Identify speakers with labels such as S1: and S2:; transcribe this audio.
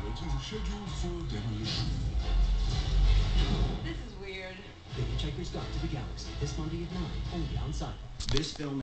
S1: carriage is scheduled for demolition.
S2: This is weird.
S3: The Hitchhiker's Guide to the Galaxy, this Monday at 9, only on Sci-Fi.
S4: This film